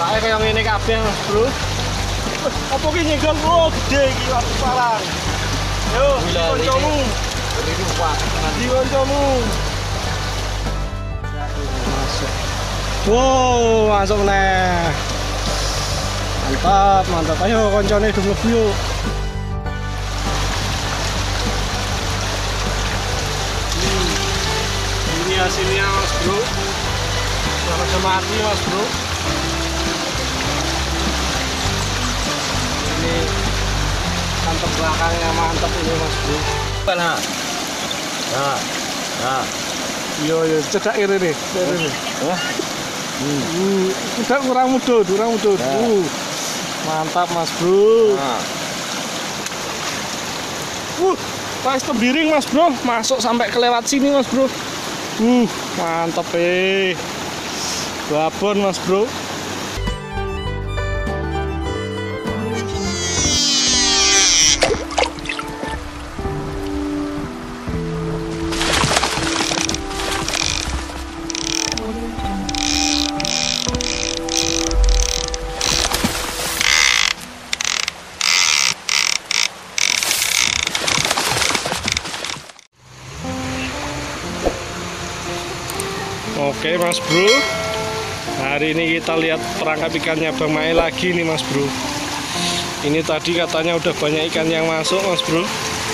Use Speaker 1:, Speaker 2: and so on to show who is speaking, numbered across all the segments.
Speaker 1: Kayak kayak ngene kabeh Mas Bro. Apa ki nyenggol gede iki waktu parang. Yo, kancamu.
Speaker 2: Ini kuat.
Speaker 1: Di kancamu. Masuk. Wow, masuk meneh. Mantap, mantap. Ayo kancane do mlebu yuk. Ini hasilnya Mas Bro. Sudah mati Mas Bro. Ini kantong belakangnya mantap ini Mas Bro.
Speaker 2: Nah. Nah. Nah.
Speaker 1: Yo cedak ini nih.
Speaker 2: Wah.
Speaker 1: Udah kurang mudut. Mantap Mas Bro.
Speaker 2: Nah.
Speaker 1: Pas kebiring Mas Bro, masuk sampai kelewat sini Mas Bro. Mantap babon Mas Bro. Oke Mas Bro, hari ini kita lihat perangkap ikannya Bang Mae lagi nih Mas Bro. Ini tadi katanya udah banyak ikan yang masuk Mas Bro.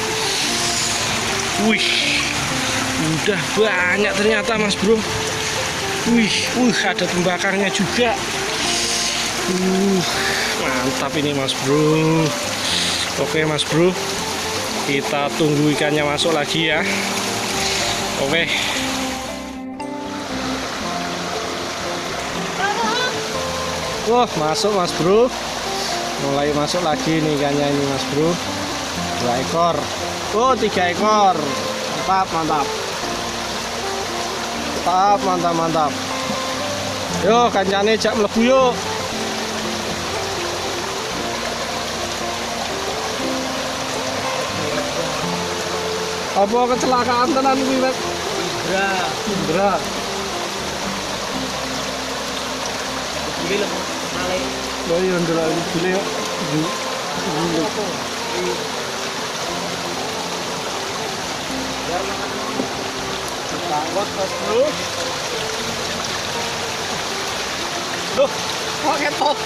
Speaker 1: Wih, udah banyak ternyata Mas Bro. Wih, ada tembakarnya juga. Mantap ini Mas Bro. Oke Mas Bro, kita tunggu ikannya masuk lagi ya. Oke. Wah, masuk Mas Bro. Mulai masuk lagi nih ikannya ini Mas Bro. 2 ekor. 3 ekor. Mantap. Yo, kancane jak mlebu yuk. Apa kecelakaan tenan kuwi, Mas? Indra. Oh iya, ndelok gile yo. Tanggot Mas Bro. Loh, kok ketok?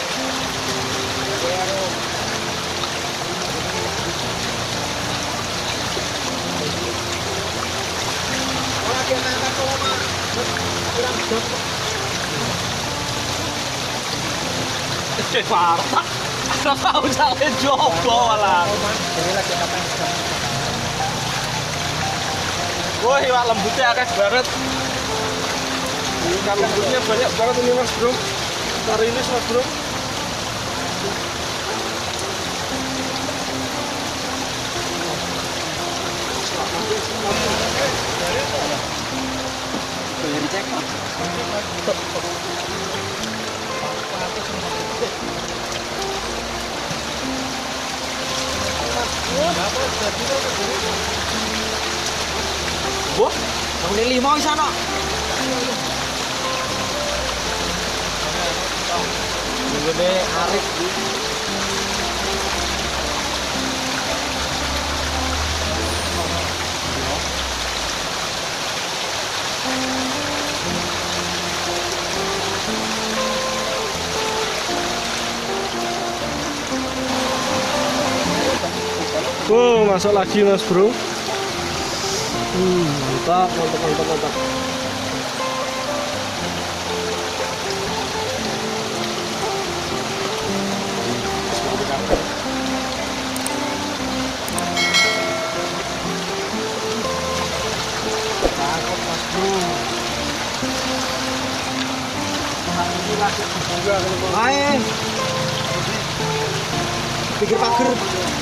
Speaker 1: Parah. Ora tau sale jopo malah. Wah, iwak lembutnya akeh banget. Ikan lembutnya banyak banget ini Mas Bro. Hari ini Mas Bro. Wah, yang ini 5 di sana. Gede Arif. Masuk lagi Mas Bro. Mantap. Takut Mas Bro. Hai. Pikir pager.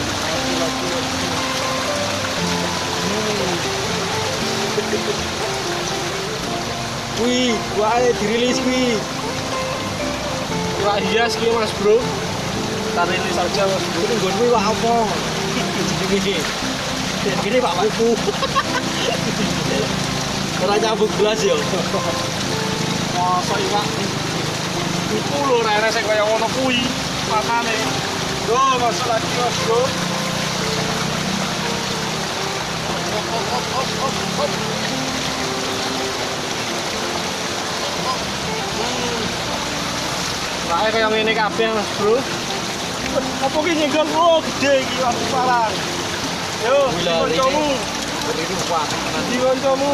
Speaker 1: Wih, wah dirilis wih. Wah hias ki Mas Bro. Kita rilis saja Mas Bro. Ini nggon wih wah apa? Gini Pak Kuku. Ora nyambung gelas yo. Mosok iwak. Iku lho rene sing kaya ngono kuwi. Makane. Loh, masuk lagi Mas Bro. Hop. Nah, kayak ngene kabeh Mas Bro. Apa ki nyenggol gede iki waktu parang. Yo, kancamu.
Speaker 2: Berdiri kuat.
Speaker 1: Di kancamu.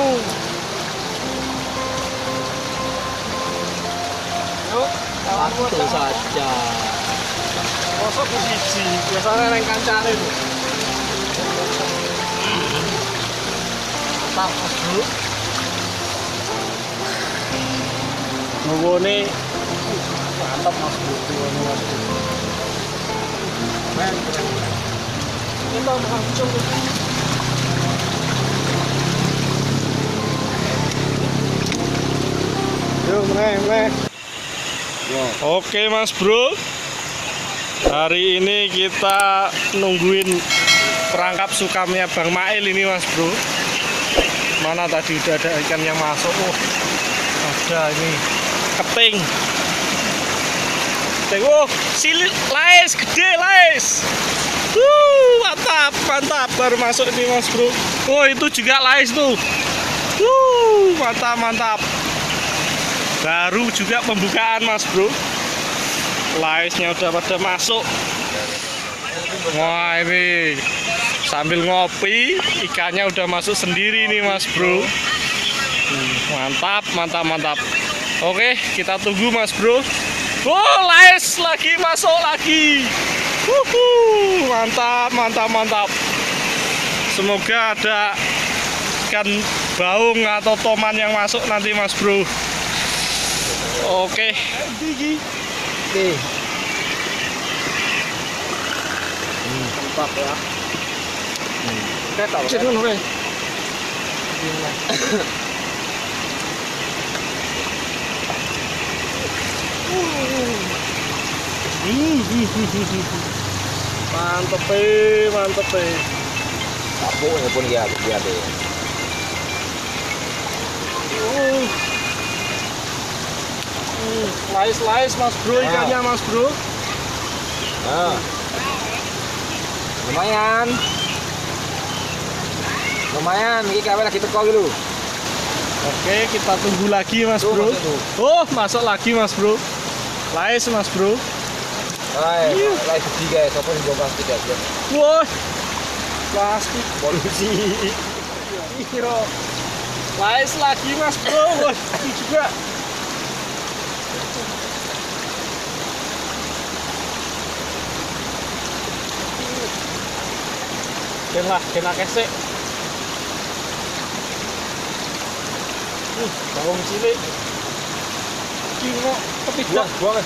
Speaker 1: Yuk,
Speaker 2: Satu saja.
Speaker 1: kosok ku siji. Biasanya neng kancane lho. Mantap Mas Bro. Nungone mantap Mas Bro. Kita langsung yuk meneh. Oke Mas Bro, hari ini kita nungguin perangkap sukamnya Bang Mail ini Mas Bro. Mana tadi udah ada ikan yang masuk. Oh, ada ini keting. Oh, silit lais gede lais. Mantap baru masuk ini Mas Bro. Oh, itu juga lais tuh. Mantap. Baru juga pembukaan Mas Bro. Laisnya udah pada masuk. Wah, ini sambil ngopi ikannya udah masuk sendiri nih Mas Bro. Mantap. Oke, kita tunggu Mas Bro. Oh, lais lagi masuk lagi. Mantap. Semoga ada ikan baung atau toman yang masuk nanti Mas Bro. Oke. Gigi.
Speaker 2: Oke. Mantap ya. Ketok.
Speaker 1: Cenun we. Mantep.
Speaker 2: Kapuk ya pun ya deh.
Speaker 1: Lais Mas Bro, ikannya Mas Bro.
Speaker 2: Nah. Lumayan, ini kawe lagi teko gitu.
Speaker 1: Oke, kita tunggu lagi Mas Bro. Oh, masuk lagi Mas Bro. Lais Mas Bro.
Speaker 2: Lais gede guys, apa sih bongkar tidak aja.
Speaker 1: Wah, plastik
Speaker 2: Polusi.
Speaker 1: Kiro. Lais lagi Mas Bro. Wah, ini juga. Kena kesek. Bawang cilik. Kino ketiga.
Speaker 2: Buang.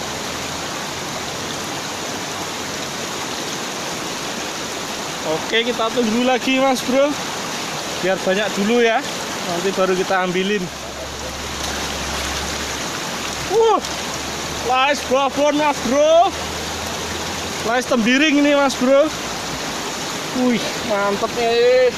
Speaker 1: Oke, kita tunggu lagi Mas Bro. Biar banyak dulu ya. Nanti baru kita ambilin. Lais babon Mas Bro. Lais tembiring ini Mas Bro. Wih, mantep nih.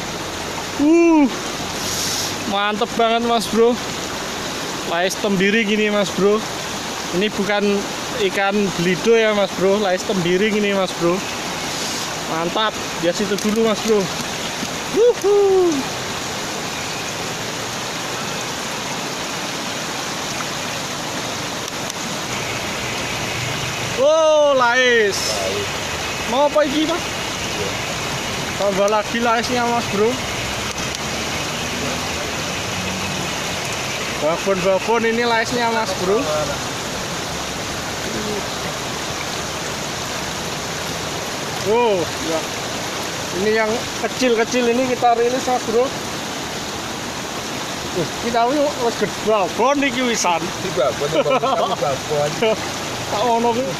Speaker 1: Mantep banget Mas Bro. Lais tembiring ini Mas Bro. Ini bukan ikan belido ya Mas Bro. Lais tembiring ini Mas Bro. Mantap, dia situ dulu Mas Bro. Oh, lais. Mau apa ini Mas? Tambah lagi laisnya Mas Bro. Babon ini laisnya Mas Bro. Oh ya, ini yang kecil ini kita rilis Mas Bro. Kita ini wis gede babon iki wisan.
Speaker 2: Babon.
Speaker 1: Tak ono ki.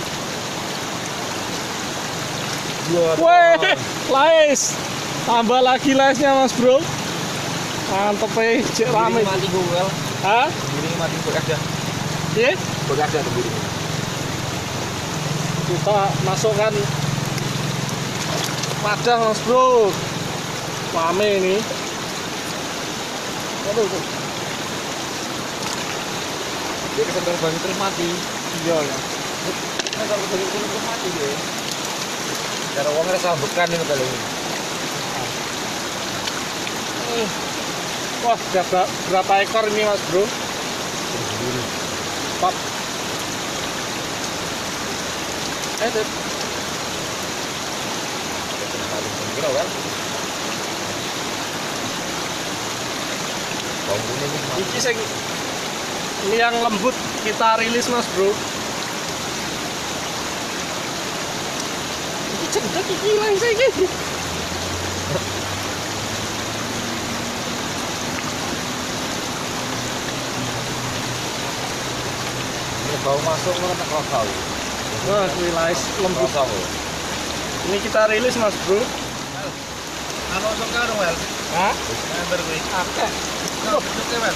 Speaker 1: Weh, lais. Tambah lagi laisnya Mas Bro. Mantep ya, cek rame.
Speaker 2: Mati gue.
Speaker 1: Hah?
Speaker 2: Ini mati bekas ya.
Speaker 1: Iya?
Speaker 2: Bekas ya tembiring.
Speaker 1: Kita masukkan wadah Mas Bro. Rame ini. Aduh.
Speaker 2: Dia kesentuh banget terus mati.
Speaker 1: Iya ya.
Speaker 2: Nah, kalau kuning mati deh. Cara uangnya rasa bekan ini kali ini.
Speaker 1: Wah, berapa ekor ini Mas Bro? Pop. Edit.
Speaker 2: Kira kan?
Speaker 1: Ini yang lembut kita rilis Mas Bro. Ini cendek iki hilang saiki.
Speaker 2: Ini bau masuk mana kau tahu?
Speaker 1: Wah, rilis lembut. Ini kita rilis Mas Bro.
Speaker 2: Ano sok karo wel?
Speaker 1: Hah?
Speaker 2: Ember kuwi.
Speaker 1: Akeh.
Speaker 2: Kok wel?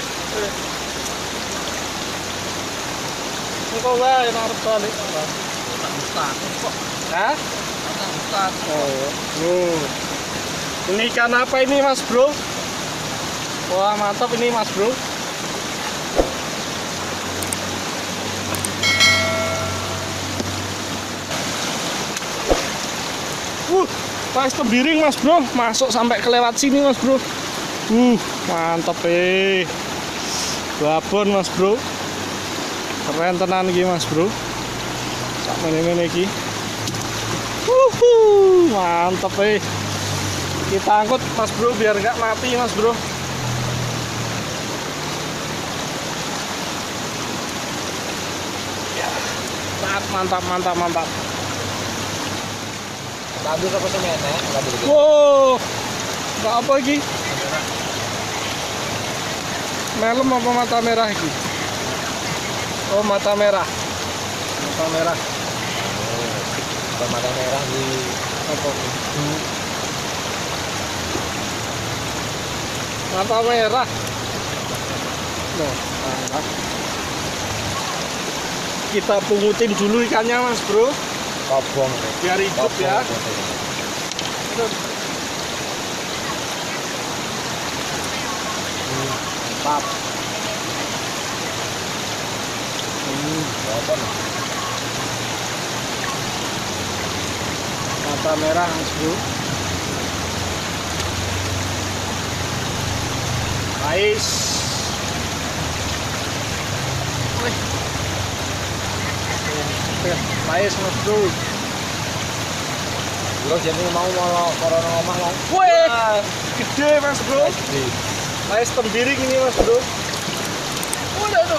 Speaker 1: Kok wae arep balik.
Speaker 2: Tak ustad kok.
Speaker 1: Hah?
Speaker 2: Tak ustad.
Speaker 1: Oh. Ini ikan apa ini Mas Bro? Wah, mantap ini Mas Bro. Pas tembiring Mas Bro, masuk sampai kelewat sini Mas Bro. Mantap babon Mas Bro. Keren tenan iki Mas Bro. Sak meneh-meneh iki. Mantap Kita angkut Mas Bro biar nggak mati Mas Bro. Ya, mantap.
Speaker 2: Ambil apa semen ya?
Speaker 1: Wow, nggak apa lagi? Melem apa mata merah ini? Oh, mata merah. Mata merah.
Speaker 2: Mata merah di
Speaker 1: Apa? Mata merah. Loh, mantap. Kita pungutin dulu ikannya Mas Bro.
Speaker 2: kobong.
Speaker 1: Biar hidup ya.
Speaker 2: Mantap.
Speaker 1: Mata merah Mas Bro. Ais. Ais Mas Bro.
Speaker 2: Bro jadi mau corona ngomong mau.
Speaker 1: Wih, gede Mas Bro. Ais tembiring ini Mas Bro. Waduh.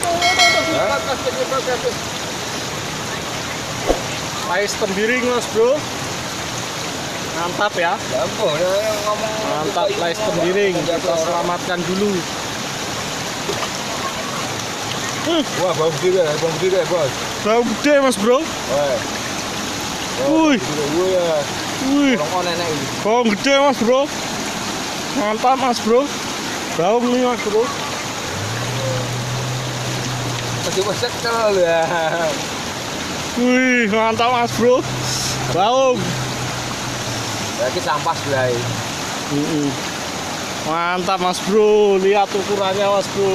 Speaker 1: Ais tembiring Mas Bro. Mantap ya.
Speaker 2: Ngomong.
Speaker 1: Mantap ais tembiring. Kita selamatkan dulu.
Speaker 2: Wah, bau gede, Bos.
Speaker 1: Bau gede Mas Bro. Wih. Wih. Bau gede Mas Bro. Mantap Mas Bro. Bau nih Mas Bro.
Speaker 2: Masih besar ya.
Speaker 1: Wih, mantap Mas Bro. Bau.
Speaker 2: Berarti sampah belai.
Speaker 1: Mantap Mas Bro. Lihat ukurannya Mas Bro.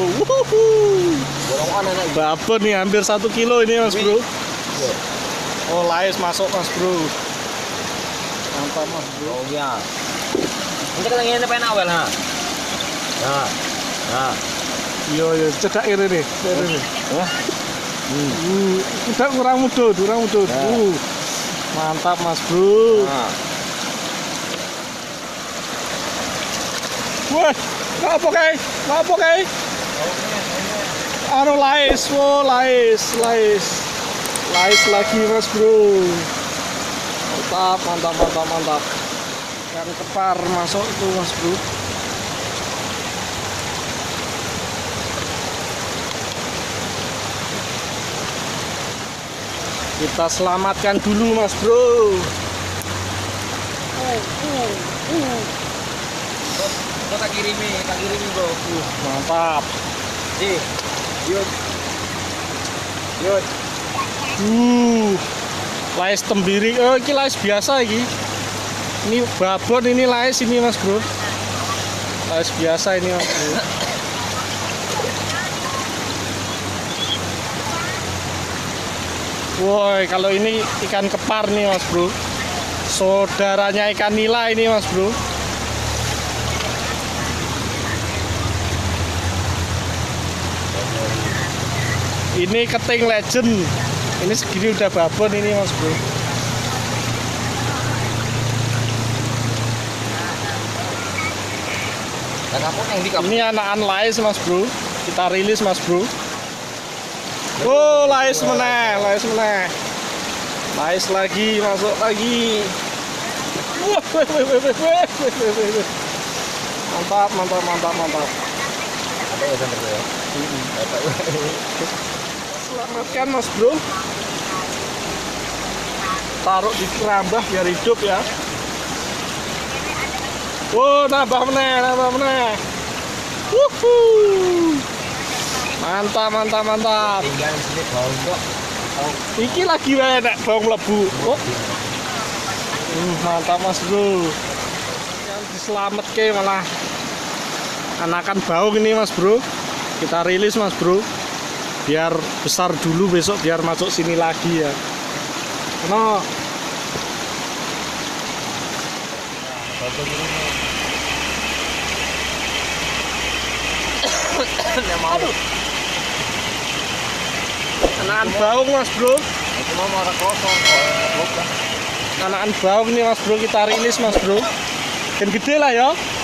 Speaker 1: Babon nih hampir 1 kilo ini Mas Bro. Oh, lais masuk Mas Bro. Mantap Mas Bro.
Speaker 2: Oh ya. Ini kita ngene pengen awal ha. Nah.
Speaker 1: Iya, cedak ini nih. Ini.
Speaker 2: Wah.
Speaker 1: Udah kurang mudut. Mantap Mas Bro.
Speaker 2: Nah.
Speaker 1: Wah, nggak apa kayak? Anu lais, lais lagi Mas Bro. Mantap. Ikan kepar masuk tuh Mas Bro. Kita selamatkan dulu Mas Bro.
Speaker 2: Kok tak kirimi Bro.
Speaker 1: Mantap.
Speaker 2: Yud.
Speaker 1: Lais tembiring. Oh, ini lais biasa ini. Ini babon, ini lais ini Mas Bro. Lais biasa ini Mas Bro. Woi, kalau ini ikan kepar nih mas bro. Saudaranya ikan nila ini mas bro. Ini keting legend. Ini segini udah babon ini mas bro.
Speaker 2: Nah, kamu yang di kamu.
Speaker 1: Ini anakan lais mas bro. Kita rilis mas bro. Oh, lais meneh, lais meneh. Lais lagi, masuk lagi. Wah, mantap, mantap, mantap, mantap.
Speaker 2: Ada ya sampai ya.
Speaker 1: Selamatkan mas bro. Taruh di kerambah biar hidup ya. Wow, nambah meneh, nambah meneh. Wuhuu. Mantap, mantap, mantap.
Speaker 2: Tinggal di sini bau kok.
Speaker 1: Iki lagi wae nek bawang mlebu. Oh. Mantap mas bro. Yang diselametke malah anakan baung ini mas bro. Kita rilis mas bro. Biar besar dulu, besok biar masuk sini lagi ya. No. Aduh. Anakan baung mas bro.
Speaker 2: Itu mau marah kosong.
Speaker 1: Anakan baung nih mas bro, kita rilis mas bro. Dan gede lah ya.